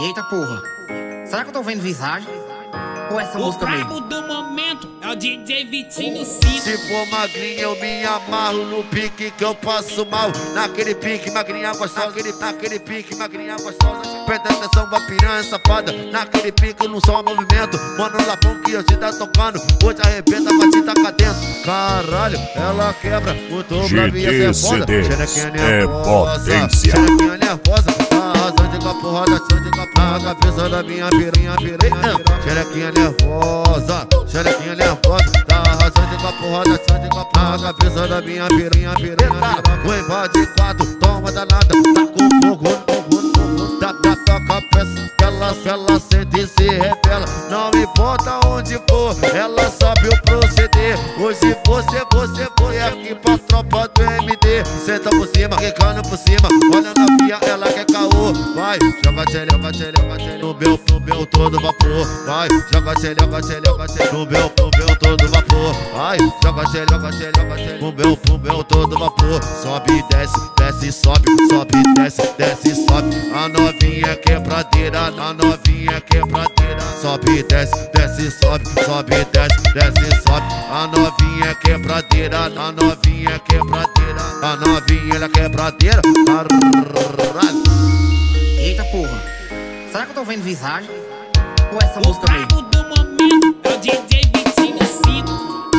Eita porra, será que eu tô vendo visagem? Ou essa música mesmo? O brabo do momento é o DJ Vitinho Cid. Se for magrinha eu me amarro no pique que eu passo mal. Naquele pique magrinha gostosa, naquele pique magrinha gostosa. Presta atenção pra piranha safada. Naquele pique não só movimento. Mano, lapão que eu te tá tocando. Hoje arrebenta, mas te taca dentro. Caralho, ela quebra, muito bravinha, é foda. Xerequinha nervosa, xerequinha nervosa. Arrasando com a porrada, a cabeça da minha piranha, xerequinha nervosa, xerequinha nervosa. Tá arrasando com a porrada, a cabeça da minha piranha. Vou invadir quatro, toma danada, tá com fogo, toca a peça. Ela sente e se revela. Não importa onde for, ela sabe o proceder. Hoje você foi aqui pra tropa do MD. Senta por cima, quicando por cima. Olha na via, ela quer caô. Vai, joga tchelha, no meu todo vapor. Vai, joga tchelha, no meu todo vapor. Vai, joga tchelha, no meu todo vapor. Sobe, desce, sobe, desce, sobe. A novinha quebradeira, a novinha quebradeira. Sobe, desce, sobe, desce, sobe. A novinha quebradeira, a novinha quebradeira. A novinha ela quebradeira. Caralho. Eita porra, será que eu tô vendo visagem? Ou essa música mesmo? O brabo do momento é o DJ Vitinho Cid.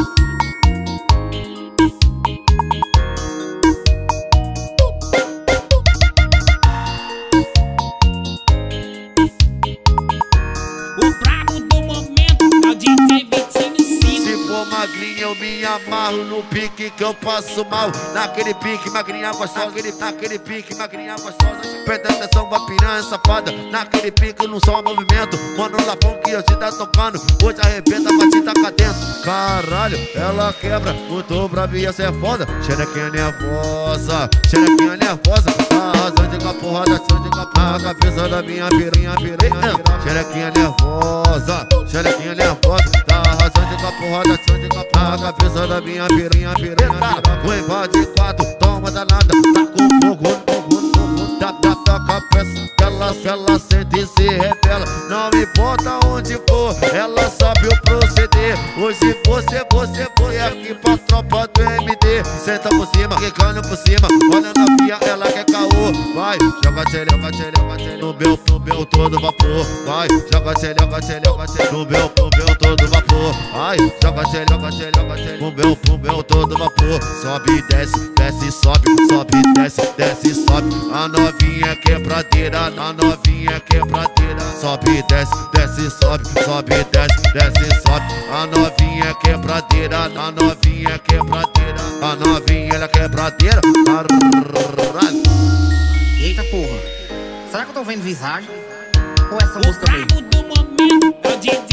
O brabo do momento é o DJ Vitinho Cid. Se for magrinha eu me amarro no pique que eu passo mal. Naquele pique magrinha gostosa, naquele pique magrinha gostosa. Presta atenção pra piranha safada. Naquele pique não só movimento. Mano, lapão que eu te tá tocando. Hoje arrebenta, mas te taca dentro. Caralho, ela quebra, muito bravinha, cê é foda. Xerequinha nervosa, xerequinha nervosa. Arrasando com a porrada, a cabeça da minha piranha. Xerequinha nervosa, xerequinha nervosa. Tá arrasando com a porrada, a cabeça da minha piranha. Vou invadir quatro, toma danada, tá com fogo, toca a peça. Ela sente e se revela. Não importa onde for, ela sabe o proceder. Hoje você foi aqui pra tropa do MD. Senta por cima, quicando por cima. Olha na via, ela quer caô. Vai, joga tchelha, no meu todo vapor. Vai, joga tchelha, no meu todo vapor. Vai, joga tchelha, no meu todo vapor. Sobe, desce, sobe, desce, sobe. A novinha quebradeira, a novinha quebradeira. Sobe, desce, sobe, desce, sobe. A novinha quebradeira, a novinha quebradeira. A novinha ela quebradeira. Caralho. Eita porra, será que eu tô vendo visagem? Ou essa música O mesmo? brabo do momento é o DJ